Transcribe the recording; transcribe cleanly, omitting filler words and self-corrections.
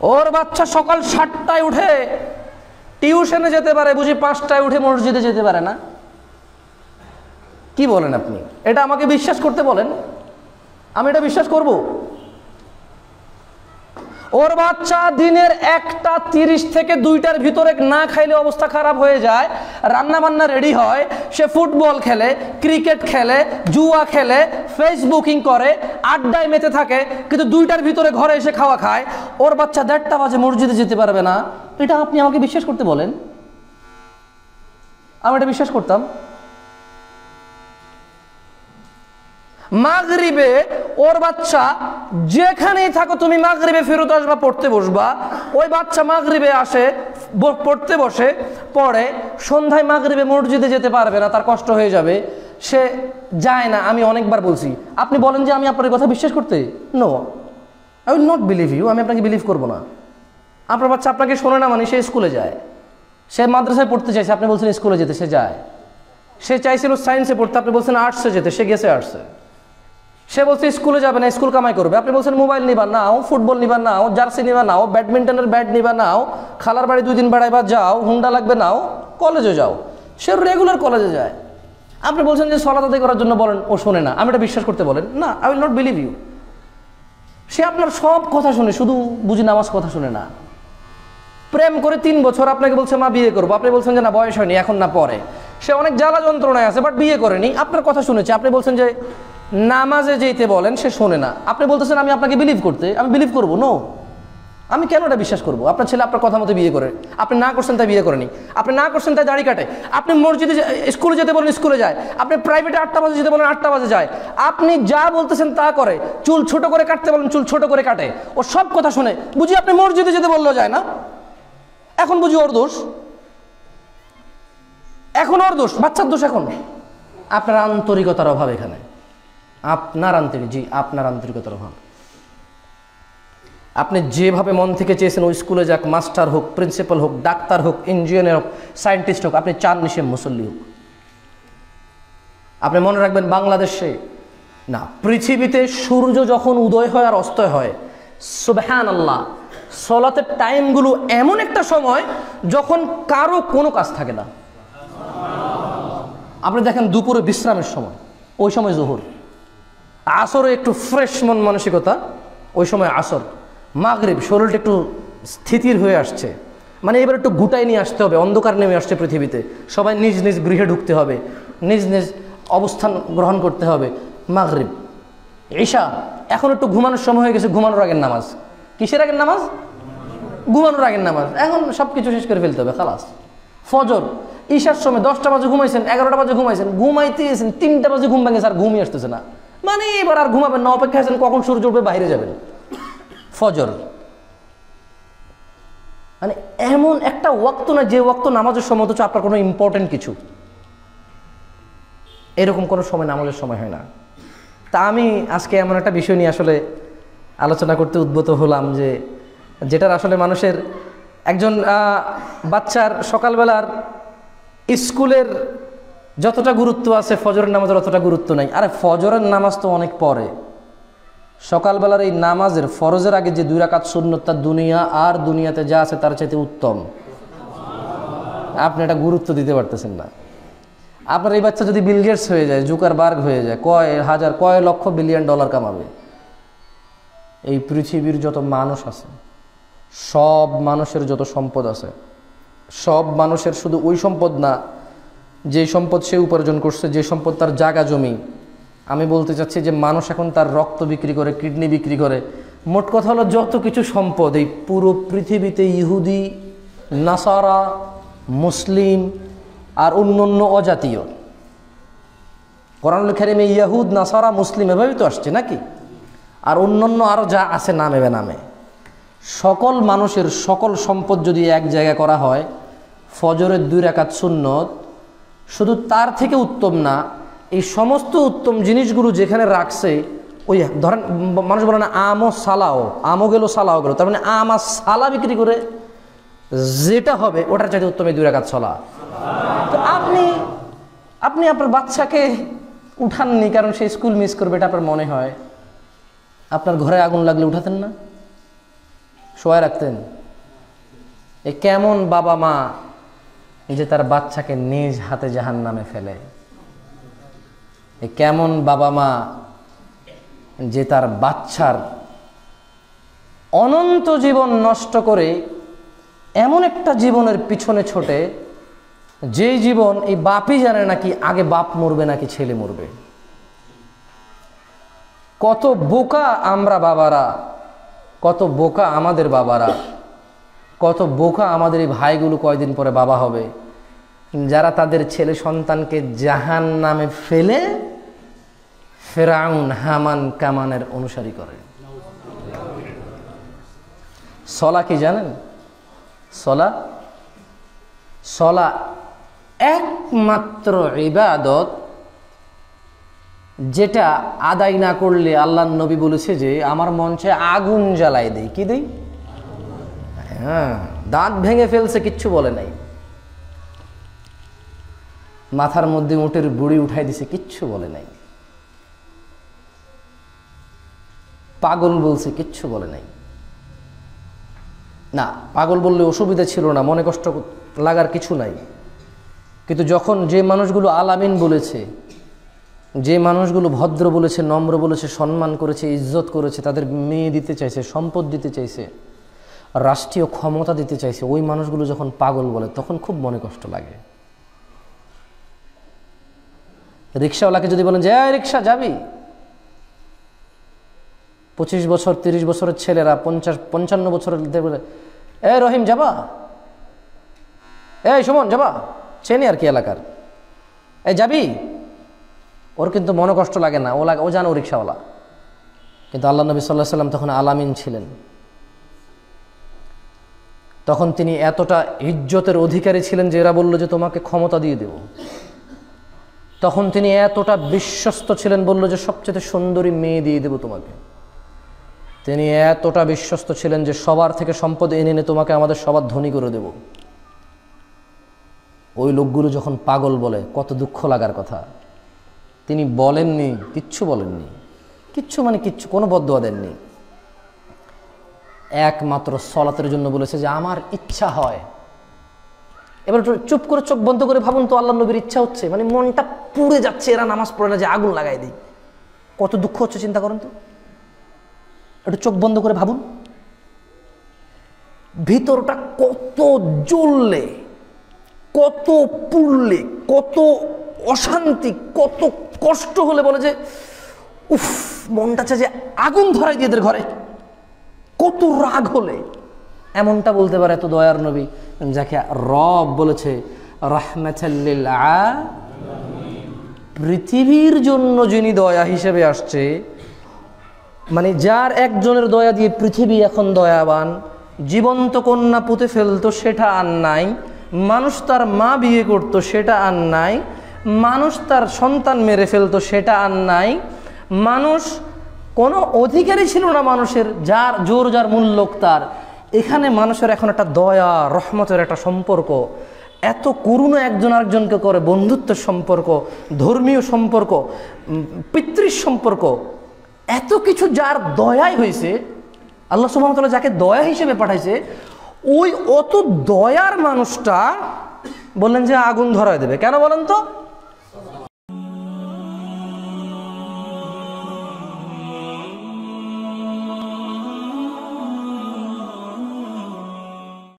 ওর বাচ্চা সকাল 7টায় উঠে টিউশনে যেতে পারে, বুঝি 5টায় উঠে মসজিদে যেতে পারে না? কি বলেন আপনি? এটা আমাকে বিশ্বাস করতে বলেন, আমি এটা বিশ্বাস করব? ওর বাচ্চা দিনের 1:30 থেকে 2টার ভিতরে না খাইলে অবস্থা খারাপ হয়ে যায়, রান্না বান্না রেডি হয়, সে ফুটবল খেলে, ক্রিকেট খেলে, জুয়া খেলে, ফেসবুকিং করে, আড্ডায় মেতে থাকে, কিন্তু 2টার ভিতরে ঘরে এসে খাওয়া খায়। ওর বাচ্চা 1:30 বাজে মসজিদে যেতে পারবে না, এটা আপনি আমাকে বিশ্বাস করতে বলেন? আমি এটা বিশ্বাস করতাম। মাগরিবে ওর বাচ্চা যেখানেই থাকো, তুমি মাগরিবে ফেরত আসবা, পড়তে বসবা, ওই বাচ্চা মাগরিবে আসে, পড়তে বসে, পড়ে, সন্ধ্যায় মাগরিবে মসজিদে যেতে পারবে না, তার কষ্ট হয়ে যাবে, সে যায় না। আমি অনেকবার বলছি, আপনি বলেন যে আমি আপনার কথা বিশ্বাস করতে? No, I will not believe you. আমি আপনাকে বিলিভ করবো না। আপনার বাচ্চা আপনাকে শোনে না মানে সে স্কুলে যায়, সে মাদ্রাসায় পড়তে চাইছে, আপনি বলছেন স্কুলে যেতে, সে যায়। সে চাইছিল সায়েন্সে পড়তে, আপনি বলছেন আর্টসে যেতে, সে গেছে আর্টসে। সে বলছে স্কুলে যাবে না, স্কুল কামাই করবে, আপনি বলছেন মোবাইল নিবা নাও, ফুটবল নিবা নাও, জার্সি নিবা নাও, ব্যাডমিন্টনের ব্যাট নিবা নাও, খালার বাড়ি 2 দিন বেড়াইবা যাও, হুন্ডা লাগবে নাও, কলেজে যাও। সে রেগুলার কলেজে যায়। আপনি বলছেন যে সালাত আদায় করার জন্য বলেন, ও শোনে না, আমি এটা বিশ্বাস করতে বলেন? না, I will not believe you. সে আপনার সব কথা শুনে, শুধু বুঝি নামাজ কথা শুনে না। প্রেম করে 3 বছর আপনাকে বলছে মা বিয়ে করবো, আপনি বলছেন যে না বয়স হয়নি, এখন না পরে। সে অনেক জ্বালা যন্ত্রণায় আছে, বাট বিয়ে করেনি, আপনার কথা শুনেছে। আপনি বলছেন যে নামাজে যেতে বলেন, সে শোনে না, আপনি বলতেছেন আমি আপনাকে বিলিভ করতে। আমি বিলিভ করবো? নো, আমি কেন এটা বিশ্বাস করবো? আপনার ছেলে আপনার কথা মতো বিয়ে করে, আপনি না করছেন তাই বিয়ে করেনি, আপনি না করছেন তাই দাড়ি কাটে, আপনি মসজিদে স্কুলে যেতে বলেন স্কুলে যায়, আপনি প্রাইভেটে 8টা বাজে যেতে বলেন 8টা বাজে যায়, আপনি যা বলতেছেন তা করে, চুল ছোট করে কাটতে বলেন চুল ছোট করে কাটে, ও সব কথা শুনে। বুঝি আপনি মসজিদে যেতে বললেও যায় না, এখন বুঝি ওর দোষ? এখন ওর দোষ, বাচ্চার দোষ? এখন আপনার আন্তরিকতার অভাব, এখানে আপনার আপনার আন্তরিকতার অভাব। আপনি যেভাবে মন থেকে চেয়েছেন ওই স্কুলে যাক, মাস্টার হোক, প্রিন্সিপাল হোক, ডাক্তার হোক, ইঞ্জিনিয়ার হোক, সায়েন্টিস্ট হোক, আপনি চান সে মুসল্লি হোক। আপনি মনে রাখবেন, বাংলাদেশে না, পৃথিবীতে সূর্য যখন উদয় হয় আর অস্ত হয়, সুবহানাল্লাহ, সালাতের টাইমগুলো এমন একটা সময় যখন কারো কোনো কাজ থাকে না। আপনি দেখেন দুপুরে বিশ্রামের সময়, ওই সময় জোহর। আসরে একটু ফ্রেশ মন মানসিকতা, ওই সময় আসর। মাগরিব শরীরটা একটু স্থিতির হয়ে আসছে, মানে এবার একটু গুটাই নিয়ে আসতে হবে, অন্ধকার নেমে আসছে পৃথিবীতে, সবাই নিজ নিজ গৃহে ঢুকতে হবে, নিজ নিজ অবস্থান গ্রহণ করতে হবে। মাগরিব, ঈশা, এখন একটু ঘুমানোর সময় হয়ে গেছে, ঘুমানোর আগের নামাজ। কিসের আগের নামাজ? ঘুমানোর আগের নামাজ। এখন সব কিছু শেষ করে ফেলতে হবে, খালাস। ফজর, ঈশার সময় 10টা বাজে ঘুমাইছেন, 11টা বাজে ঘুমাইছেন, ঘুমাইতে গেছেন 3টা বাজে ঘুম ভেঙে, স্যার ঘুমিয়ে আসতেছে না, মানে এবার আর ঘুমাবেন না, অপেক্ষা আছেন কখন সূর্য উঠবে, বাইরে যাবেন। ফজর, মানে এমন একটা ওয়াক্ত না যে ওয়াক্ত নামাজের সময়, অথচ আপনার কোনো ইম্পর্টেন্ট কিছু, এরকম কোনো সময় নামাজের সময় হয় না। তা আমি আজকে এমন একটা বিষয় নিয়ে আসলে আলোচনা করতে উদ্বুদ্ধ হলাম, যে যেটার আসলে মানুষের, একজন বাচ্চার সকালবেলার স্কুলের যতটা গুরুত্ব আছে, ফজরের নামাজের অতটা গুরুত্ব নাই। আরে ফজরের নামাজ তো অনেক পরে, সকালবেলার এই নামাজের ফরজের আগে যে 2 রাকাত সুন্নত, তার দুনিয়া আর দুনিয়াতে যা আছে তার চাইতে উত্তম। আপনি এটা গুরুত্ব দিতে পারতেছেন না। আপনার এই বাচ্চা যদি বিল গেটস হয়ে যায়, জুকারবার্গ হয়ে যায়, কয় লক্ষ বিলিয়ন ডলার কামাবে। এই পৃথিবীর যত মানুষ আছে, সব মানুষের যত সম্পদ আছে, সব মানুষের শুধু ওই সম্পদ না যে সম্পদ সে উপার্জন করছে, যে সম্পদ তার জায়গা জমি। আমি বলতে চাচ্ছি যে মানুষ এখন তার রক্ত বিক্রি করে, কিডনি বিক্রি করে, মোট কথা হলো যত কিছু সম্পদ এই পুরো পৃথিবীতে ইহুদি, নাসারা, মুসলিম আর অন্যান্য অজাতীয়, কোরআনুল কারীমে ইয়াহুদ, নাসারা, মুসলিম এভাবেই তো আসছে নাকি, আর অন্যান্য আরও যা আছে নামে বেনামে, সকল মানুষের সকল সম্পদ যদি এক জায়গায় করা হয়, ফজরের 2 রাকাত সুন্নত শুধু তার থেকে উত্তম না, এই সমস্ত উত্তম জিনিসগুলো যেখানে রাখছে, ওই ধরেন মানুষ বলে না আমও সালাও, আমও গেল সালাও গেল, তার মানে আম আর সালা বিক্রি করে যেটা হবে ওটার চাইতে উত্তম এই 2 রাকাত সালাত। তো আপনি আপনার বাচ্চাকে উঠাননি কারণ সে স্কুল মিস করবে, এটা আপনার মনে হয়। আপনার ঘরে আগুন লাগলে উঠাতেন না? শোয়া রাখতেন? এ কেমন বাবা মা যে তার বাচ্চাকে নিজ হাতে জাহান্নামে ফেলে? এ কেমন বাবা মা যে তার বাচ্চার অনন্ত জীবন নষ্ট করে এমন একটা জীবনের পিছনে ছোটে, যেই জীবন এই বাপই জানে নাকি আগে বাপ মরবে নাকি ছেলে মরবে। কত বোকা আমরা বাবারা, কত বোকা আমাদের বাবারা, কত বোকা আমাদের এই ভাইগুলো কয়দিন পরে বাবা হবে, যারা তাদের ছেলে সন্তানকে জাহান্নামে ফেলে ফেরাউন হামান কামানের অনুসারী করে। সলা কি জানেন? সলা একমাত্র ইবাদত যেটা আদায় না করলে আল্লাহর নবী বলেছে যে আমার মঞ্চে আগুন জ্বালাই দেই। কি দেই? হ্যাঁ, দাঁত ভেঙে ফেলছে, কিচ্ছু বলে নাই। মাথার মধ্যে উটের বুড়ি উঠাই দিছে, কিচ্ছু বলে নাই। পাগল বলছে, কিচ্ছু বলে নাই। না, পাগল বললে অসুবিধা ছিল না, মনে কষ্ট লাগার কিছু নাই। কিন্তু যখন যে মানুষগুলো আলামিন বলেছে, যে মানুষগুলো ভদ্র বলেছে, নম্র বলেছে, সম্মান করেছে, ইজ্জত করেছে, তাদের মেয়ে দিতে চাইছে, সম্পদ দিতে চাইছে, রাষ্ট্রীয় ক্ষমতা দিতে চাইছে, ওই মানুষগুলো যখন পাগল বলে তখন খুব মনে কষ্ট লাগে। রিক্সাওয়ালাকে যদি বলেন যে রিক্সা যাবি, 25 বছর 30 বছরের ছেলেরা 50-55 বছরের বলে রহিম যাবা, সুমন যাবা, চেনি আর কি এলাকার, যাবি, ওর কিন্তু মনে কষ্ট লাগে না, ও জানো রিক্সাওয়ালা। কিন্তু আল্লাহ নবী সাল্লাল্লাহু আলাইহি ওয়াসাল্লাম তখন আলামিন ছিলেন। তখন তিনি এতটা ইজ্জতের অধিকারী ছিলেন যে এরা বলল যে তোমাকে ক্ষমতা দিয়ে দেব। তখন তিনি এতটা বিশ্বস্ত ছিলেন, বলল যে সবচেয়ে সুন্দরী মেয়ে দিয়ে দেব তোমাকে। তিনি এতটা বিশ্বস্ত ছিলেন যে সবার থেকে সম্পদ এনে এনে তোমাকে আমাদের সবার ধনী করে দেব। ওই লোকগুলো যখন পাগল বলে কত দুঃখ লাগার কথা। তিনি বলেননি, কিচ্ছু বলেননি, কিচ্ছু মানে কিচ্ছু, কোনো বদদুয়া দেননি। একমাত্র সলাতের জন্য বলেছে যে আমার ইচ্ছা হয়। এবার চুপ করে চোখ বন্ধ করে ভাবুন তো, আল্লাহ নবীর ইচ্ছা হচ্ছে, মানে মনটা পুড়ে যাচ্ছে, এরা নামাজ পড়ে না যে আগুন লাগাই দিই, কত দুঃখ হচ্ছে চিন্তা করেন তো। একটু চোখ বন্ধ করে ভাবুন, ভিতরটা কত জ্বললে, কত পুড়লে, কত অশান্তি, কত কষ্ট হলে বলে যে উফ, মনটা চায় যে আগুন ধরাই দিয়ে এদের ঘরে, কত রাগ হলে এমনটা বলতে পারে এত দয়ার নবী, যাকে রব বলেছে রাহমাতাল লিল আলামিন, পৃথিবীর জন্য যিনি দয়া হিসেবে আসছে, মানে যার একজনের দয়া দিয়ে পৃথিবী এখন দয়াবান। জীবন্ত কন্যা পুঁতে ফেলতো সেটা আর নাই, মানুষ তার মা বিয়ে করতো সেটা আর নাই, মানুষ তার সন্তান মেরে ফেলতো সেটা আর নাই, মানুষ কোনো অধিকারই ছিল না মানুষের, যার জোর যার মূল্য তার। এখানে মানুষের এখন একটা দয়া রহমতের একটা সম্পর্ক, এত করুণা একজন আরেকজনকে করে, বন্ধুত্বের সম্পর্ক, ধর্মীয় সম্পর্ক, পিতৃ সম্পর্ক, এত কিছু যার দয়াই হয়েছে। আল্লাহ সুবহানাহু ওয়া তাআলা যাকে দয়া হিসেবে পাঠাইছে, ওই অত দয়ার মানুষটা বললেন যে আগুন ধরায় দেবে। কেন বলেন তো?